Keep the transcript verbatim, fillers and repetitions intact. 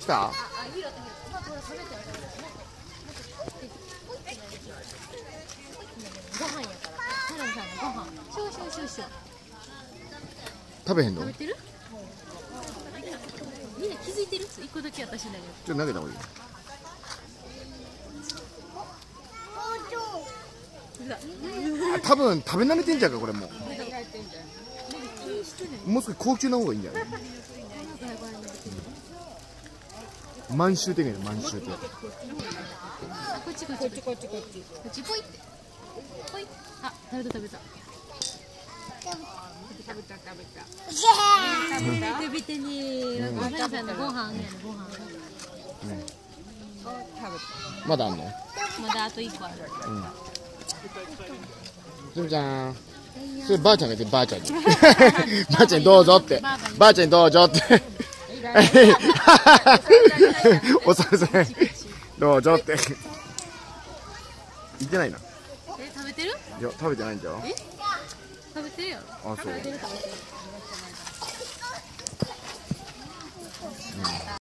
た？ あ、ヒロとヒロ。まあ、これ食べてあげる。ご飯やから。タランさんのご飯。しょうしょうしょうしょう。 食べへんの？ 食べてる？みんな気づいてる？一個だけ私だけ。 ちょっと投げた方がいい。あ、多分食べ慣れてんじゃんかこれもう。もう少し高級な方がいいんじゃない？満州的な満州的。 あ、こっちこっちこっちこっちこっちこっちぽいってぽい。あ、食べた食べた食べた食べた食べてね。お母さんのご飯やね。ご飯まだあんの？ まだあと一個ある。 すみちゃん、そればあちゃんが言ってばあちゃんにばあちゃんにどうぞってばあちゃんにどうぞっておさるさんどうぞって言ってないな。 え、食べてる？ いや食べてないんじゃん。 え、食べてるやろ。 あ、そう。